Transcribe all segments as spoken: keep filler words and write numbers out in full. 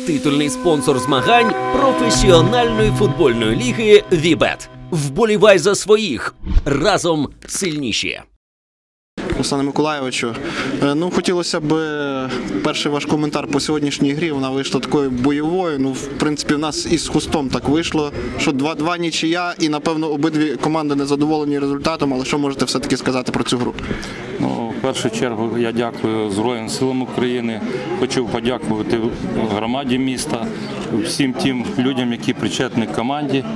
титульний спонсор змагань професіональної футбольної ліги «Вібет». Вболівай за своїх. Разом сильніші. Руслане Миколайовичу, ну хотілося б перший ваш коментар по сьогоднішній грі. Вона вийшла такою бойовою. Ну, в принципі, в нас із Хустом так вийшло, що два-два нічия і, напевно, обидві команди не задоволені результатом. Але що можете все-таки сказати про цю гру? Ну, в першу чергу я дякую Збройним силам України. Хочу подякувати громаді міста, всім тим людям, які причетні к команді.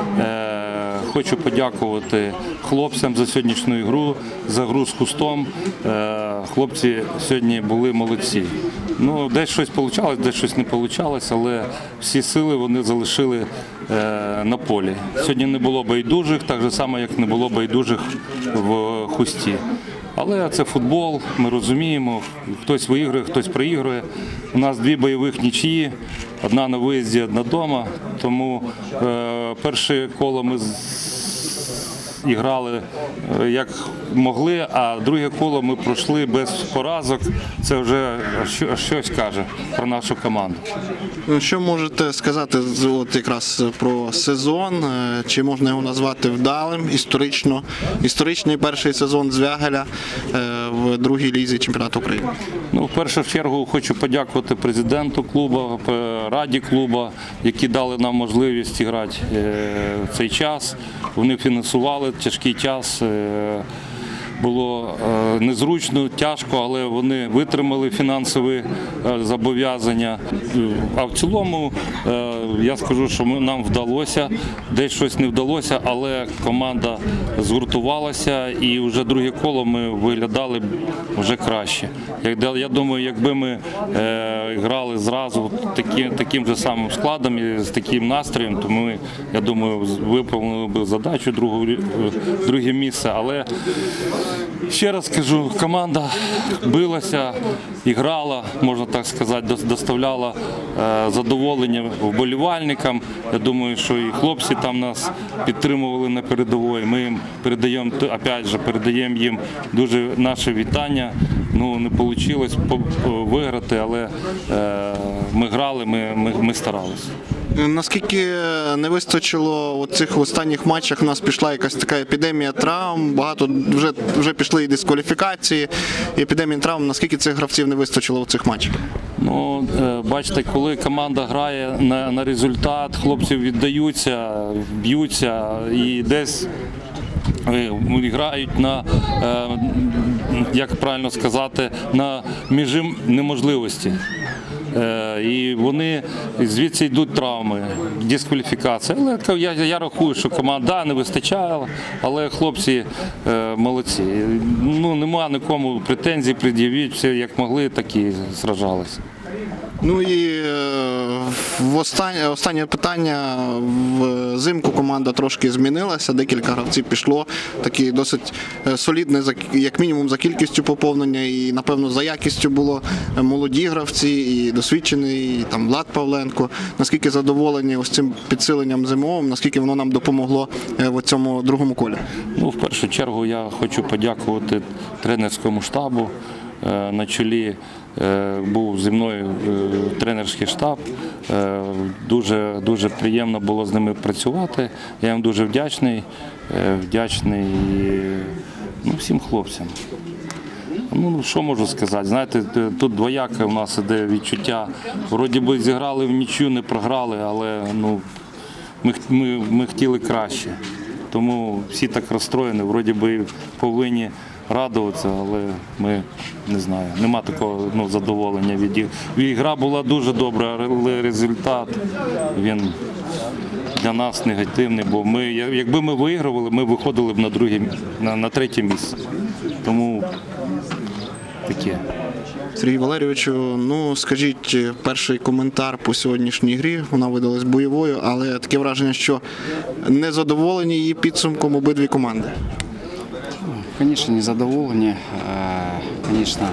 Хочу подякувати хлопцям за сьогоднішню гру, за гру з Хустом. Хлопці сьогодні були молодці. Ну, десь щось вийшло, десь щось не вийшло, але всі сили вони залишили на полі. Сьогодні не було байдужих, так же само, як не було байдужих в Хусті. Але це футбол, ми розуміємо, хтось виграє, хтось проігрує. У нас дві бойових нічиї, одна на виїзді, одна вдома. Тому е, перше коло ми грали як могли, а друге коло ми пройшли без поразок. Це вже щось каже про нашу команду. Що можете сказати от якраз про сезон? Чи можна його назвати вдалим, історично? Історичний перший сезон Звягеля в другій лізі чемпіонату України? Ну, в першу чергу хочу подякувати президенту клубу, раді клубу, які дали нам можливість грати в цей час. Вони фінансували тяжкий час. Було незручно, тяжко, але вони витримали фінансові зобов'язання. А в цілому я скажу, що нам вдалося, десь щось не вдалося, але команда згуртувалася і вже друге коло ми виглядали вже краще. Я думаю, якби ми грали зразу таким, таким же самим складом і з таким настроєм, то ми, я думаю, виповнили б задачу, другу, друге місце. Але ще раз скажу, команда билася, грала, можна так сказати, доставляла задоволення вболівальникам. Я думаю, що і хлопці там нас підтримували на передовій. Ми їм передаємо, опять же, передаємо їм дуже наше вітання. Ну, не вийшло виграти, але ми грали, ми, ми, ми старалися. Наскільки не вистачило у цих останніх матчах, у нас пішла якась така епідемія травм, багато вже, вже пішли і дискваліфікації, і епідемія травм. Наскільки цих гравців не вистачило у цих матчах? Ну, бачите, коли команда грає на, на результат, хлопці віддаються, б'ються і десь грають на, як правильно сказати, на межі неможливості. І вони, звідси йдуть травми, дискваліфікація. Але я, я рахую, що команда не вистачає, але хлопці е, молодці. Ну, нема нікому претензій, пред'явіть, все як могли, так і сражалися. Ну і в останнє, останнє питання. Взимку команда трошки змінилася, декілька гравців пішло. Такі досить солідне, як мінімум, за кількістю поповнення і, напевно, за якістю було молоді гравці, і досвідчений, і там Влад Павленко. Наскільки задоволені ось цим підсиленням зимовим, наскільки воно нам допомогло в цьому другому колі? Ну, в першу чергу я хочу подякувати тренерському штабу. На чолі був зі мною тренерський штаб. Дуже, дуже приємно було з ними працювати. Я їм дуже вдячний, вдячний ну, всім хлопцям. Ну, що можу сказати, знаєте, тут двояке у нас іде відчуття. Вроді би зіграли в нічию, не програли, але ну, ми, ми, ми хотіли краще. Тому всі так розстроєні, вроді би повинні радуватися, але ми, не знаю, нема такого ну, задоволення від їх. Гра була дуже добра, але результат, він для нас негативний, бо ми, якби ми вигравали, ми виходили б на, друге, на, на третє місце. Тому таке. Сергій Валерійовичу, ну скажіть перший коментар по сьогоднішній грі. Вона видалась бойовою, але таке враження, що не задоволені її підсумком обидві команди. Звісно, не задоволені. Звісно,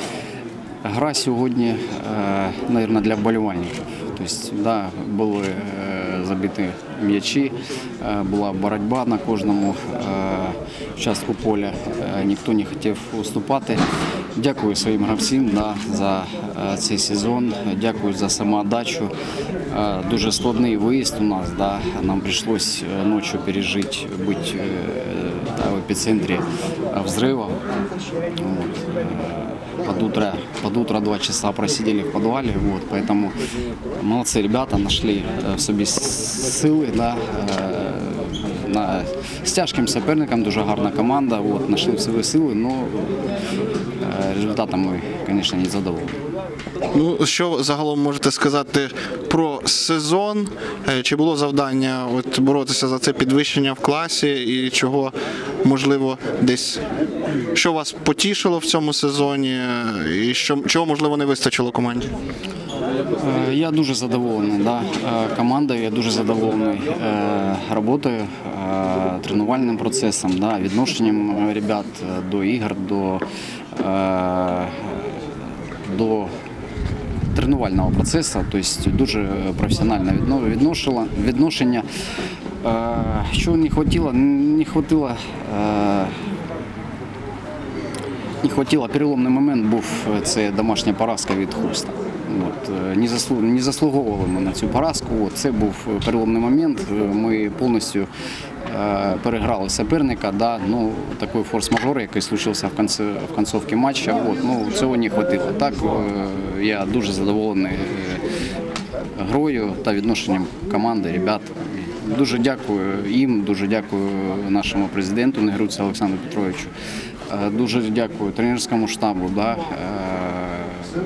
гра сьогодні, мабуть, для вболівальників. Тобто, да, були забиті м'ячі, була боротьба на кожному участку поля, ніхто не хотів уступати. Дякую своїм гравцям, да, за е, цей сезон, дякую за самоотдачу. Е, Дуже складний виїзд у нас, да. Нам прийшлось е, ночью пережити, бути е, да, в епіцентрі взрыва. Вот. Е, Под утро, под утро два часа просидели в подвале, вот, поэтому молодцы ребята, нашли е, в собі сили, да, е, на, з тяжким суперником, дуже гарна команда, от, знайшли в собі сили, але результатом ми, звісно, не задоволені. Ну, що загалом можете сказати про сезон? Е, Чи було завдання от, боротися за це підвищення в класі і чого, можливо, десь, що вас потішило в цьому сезоні і що, чого, можливо, не вистачило команді? Е, Я дуже задоволений да, е, командою, я дуже задоволений е, роботою, е, тренувальним процесом, да, відношенням ребят до ігор, до, е, до тренувального процесу, тобто дуже професіональне відно- відношила- відношення. Е, Що не хватило? Не хватило, е, не хватило, переломний момент був, це домашня поразка від Хуста. От, е, не, заслу, не заслуговували ми на цю поразку. От, це був переломний момент. Ми повністю е, переграли суперника. Да, ну, такий форс-мажор, який случився в кінці, в кінцовці матчу. От, ну, цього не хватило. Так, е, я дуже задоволений е, грою та відношенням команди, ребят. Дуже дякую їм, дуже дякую нашому президенту Негруці Олександру Петровичу. Е, Дуже дякую тренерському штабу. Да, е,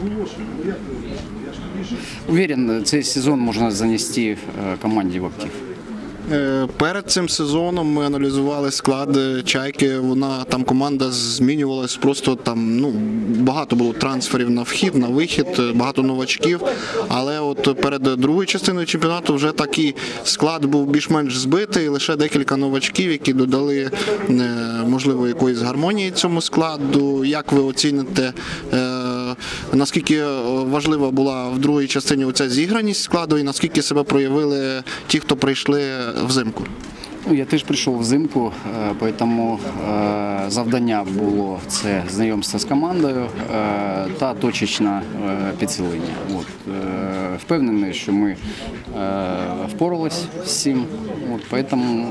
Уверен, цей сезон можна занести е, команді в актив. Е, Перед цим сезоном ми аналізували склад Чайки. Вона там команда змінювалась, просто там ну багато було трансферів на вхід, на вихід, багато новачків. Але от перед другою частиною чемпіонату вже такий склад був більш-менш збитий, лише декілька новачків, які додали е, можливо якоїсь гармонії цьому складу. Як ви оціните, е, наскільки важлива була в другій частині оця зіграність складу і наскільки себе проявили ті, хто прийшли взимку? Ну, я теж прийшов взимку, е, тому е, завдання було це знайомство з командою е, та точечне е, підсилення. От, е, впевнений, що ми е, впоралися з цим, от, тому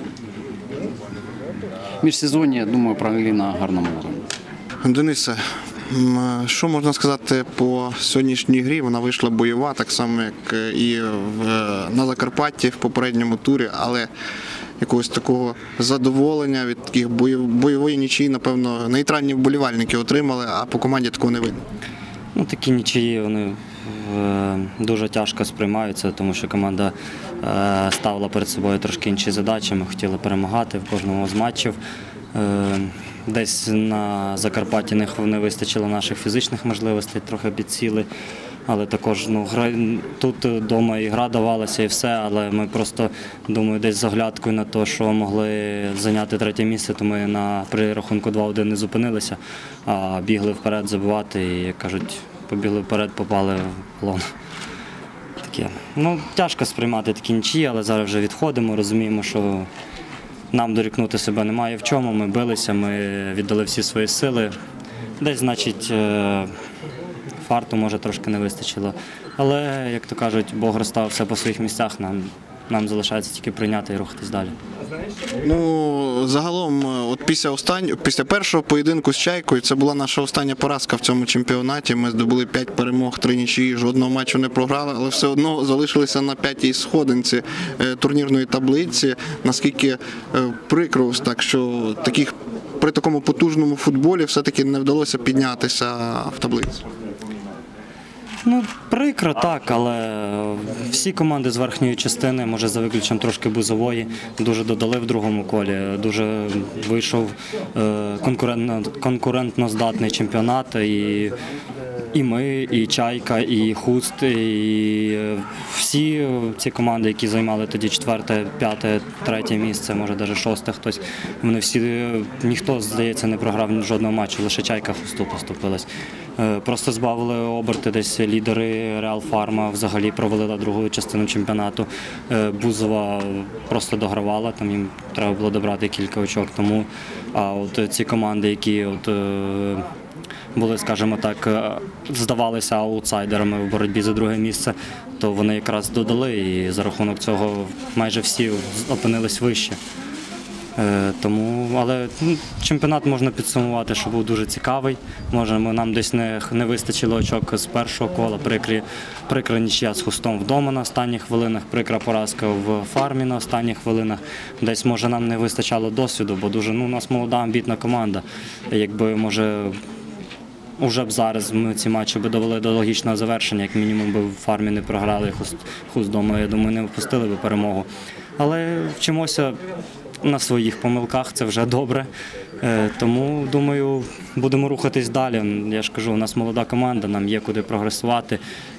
міжсезоння, я думаю, провели на гарному рівні. Денисе, м, що можна сказати по сьогоднішній грі? Вона вийшла бойова, так само як і в, на Закарпатті в попередньому турі, але якогось такого задоволення від таких бойов- бойової нічиї, напевно, нейтральні вболівальники отримали, а по команді такого не видно. Ну, такі нічиї вони е, дуже тяжко сприймаються, тому що команда е, ставила перед собою трошки інші задачі. Ми хотіли перемагати в кожному з матчів. Е, десь на Закарпатті не, не вистачило наших фізичних можливостей, трохи підсіли. Але також ну, гра, тут вдома і гра давалася, і все, але ми просто, думаю, десь з оглядкою на те, що могли зайняти третє місце, то ми на, при рахунку два один не зупинилися, а бігли вперед забивати і, як кажуть, побігли вперед, попали в полон. Таке. Ну, тяжко сприймати такі нічі, але зараз вже відходимо, розуміємо, що нам дорікнути себе немає в чому, ми билися, ми віддали всі свої сили. Десь, значить, фарту, може, трошки не вистачило. Але, як то кажуть, Бог розставив все по своїх місцях, нам, нам залишається тільки прийняти і рухатись далі. Ну, загалом, от після останнього, після першого поєдинку з Чайкою, це була наша остання поразка в цьому чемпіонаті. Ми здобули п'ять перемог, три нічиї, жодного матчу не програли, але все одно залишилися на п'ятій сходинці е, турнірної таблиці. Наскільки е, прикро, ось так, що таких при такому потужному футболі все-таки не вдалося піднятися в таблицю. Ну, прикро так, але всі команди з верхньої частини, може за виключенням трошки Бузової, дуже додали в другому колі. Дуже вийшов е, конкурентно, конкурентно здатний чемпіонат. І, і ми, і Чайка, і Хуст, і всі ці команди, які займали тоді четверте, п'яте, третє місце, може навіть шосте хтось, вони всі, ніхто, здається, не програв жодного матчу, лише Чайка Хусту поступилась. Просто збавили оберти десь лідери Реал Фарма, взагалі провалила другу частину чемпіонату. Бузова просто догравала, там їм треба було добрати кілька очок. Тому, а от ці команди, які от, були, скажімо так, здавалися аутсайдерами в боротьбі за друге місце, то вони якраз додали і за рахунок цього майже всі опинились вище. Тому, але ну, чемпіонат можна підсумувати, що був дуже цікавий. Може, нам десь не, не вистачило очок з першого кола, прикрі, прикра нічия з Хустом вдома на останніх хвилинах, прикра поразка в Фармі на останніх хвилинах. Десь, може, нам не вистачало досвіду, бо дуже, ну, у нас молода, амбітна команда. Якби, може, уже б зараз ми ці матчі би довели до логічного завершення, як мінімум би в Фармі не програли, Хуст, Хуст вдома, я думаю, не впустили би перемогу. Але вчимося на своїх помилках, це вже добре. Тому, думаю, будемо рухатись далі. Я ж кажу, у нас молода команда, нам є куди прогресувати.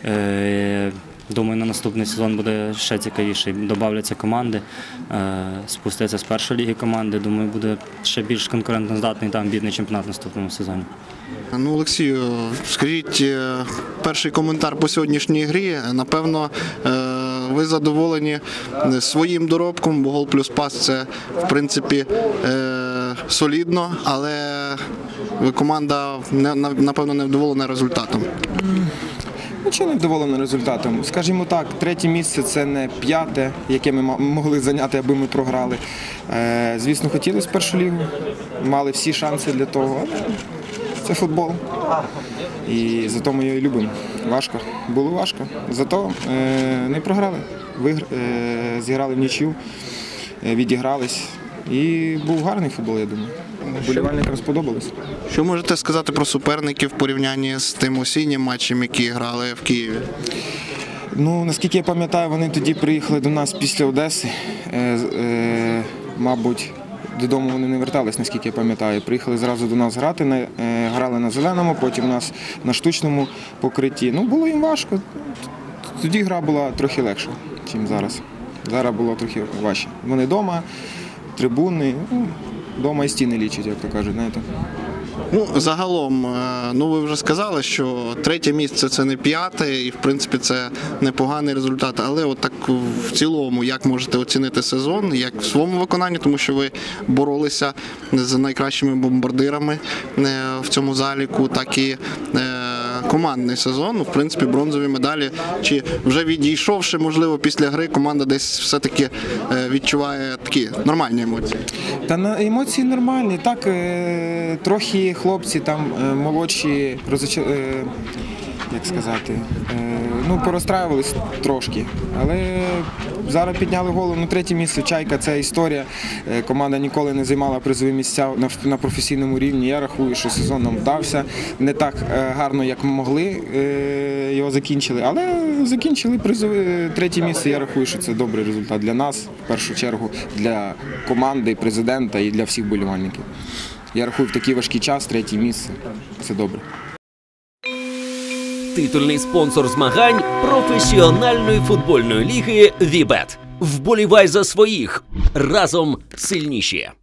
Думаю, на наступний сезон буде ще цікавіший. Добавляться команди, спустяться з першої ліги команди. Думаю, буде ще більш конкурентоздатний та амбітний чемпіонат в наступному сезоні. Ну, Олексію, скажіть, перший коментар по сьогоднішній грі. Напевно, ви задоволені своїм доробком, бо гол плюс пас – це, в принципі, солідно, але ви команда, напевно, не вдоволена результатом. Нічого не вдоволено результатом. Скажімо так, третє місце – це не п'яте, яке ми могли зайняти, аби ми програли. Звісно, хотілося першу лігу, мали всі шанси для того, але це футбол. І зато ми його і любимо. Важко. Було важко. Зато не програли. Вигр... Зіграли в нічю, відігрались. І був гарний футбол, я думаю. Вболівальникам сподобалось. Що можете сказати про суперників в порівнянні з тим осіннім матчем, які грали в Києві? Ну, наскільки я пам'ятаю, вони тоді приїхали до нас після Одеси. Е, е, мабуть, додому вони не вертались, наскільки я пам'ятаю. Приїхали зразу до нас грати, на, е, грали на зеленому, потім у нас на штучному покритті. Ну, було їм важко. Тоді гра була трохи легша, ніж зараз. Зараз було трохи важче. Вони вдома, трибуни, ну, вдома і стіни лічать, як то кажуть, знаєте. Ну, загалом, ну ви вже сказали, що третє місце – це не п'яте, і в принципі це непоганий результат. Але от так в цілому, як можете оцінити сезон, як в своєму виконанні, тому що ви боролися з найкращими бомбардирами в цьому заліку, так і командний сезон, в принципі, бронзові медалі. Чи вже відійшовши, можливо, після гри, команда десь все-таки відчуває такі нормальні емоції? Та на емоції нормальні. Так, трохи хлопці там молодші, як сказати, ну, порозстраювались трошки. Але зараз підняли голову. Ну, третє місце, Чайка, це історія. Команда ніколи не займала призові місця на професійному рівні. Я рахую, що сезон нам вдався. Не так гарно, як могли, його закінчили. Але закінчили призові третє місце. Я рахую, що це добрий результат для нас, в першу чергу, для команди, президента і для всіх вболівальників. Я рахую, в такий важкий час третє місце – це добре. Титульний спонсор змагань професіональної футбольної ліги «Вібет». Вболівай за своїх. Разом сильніші.